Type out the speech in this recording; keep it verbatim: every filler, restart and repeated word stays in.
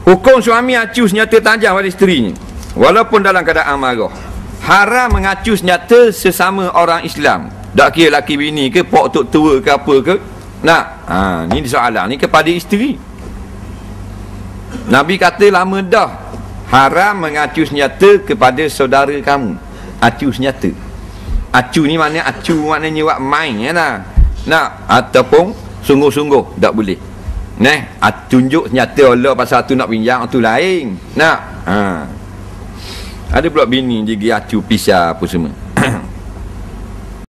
Hukum suami acu senjata tajam pada isterinya walaupun dalam keadaan marah. Haram mengacu senjata sesama orang Islam. Tak kira laki bini ke, pok tok tua ke apa ke. Nak, ha, ni soalan ni kepada isteri. Nabi kata lama dah haram mengacu senjata kepada saudara kamu. Acu senjata. Acu ni maknanya acu maknanya buat main ya lah. Nak ataupun sungguh-sungguh tak boleh. Nah, tunjuk senjata Allah pasal tu nak pinjam tu lain. Nak. Ha. Ada pula bini dia acu pisah apa semua.